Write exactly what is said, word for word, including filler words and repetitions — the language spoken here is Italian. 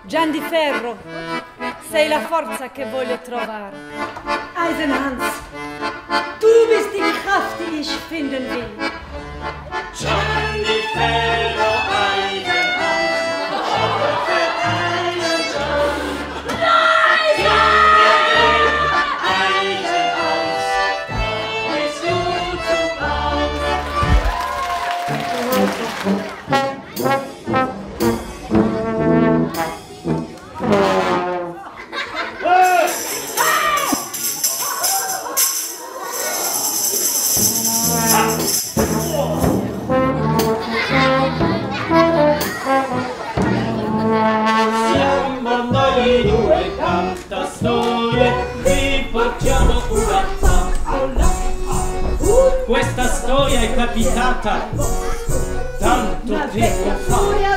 Gian di Ferro, sei la forza che voglio trovare. Eisenhans, du bist die Kraft, die ich finden will. Gian di Ferro, Eisenhans, für einen Gian. Eisenhans, bist du zu Hause? Questa storia è capitata tanto tempo fa.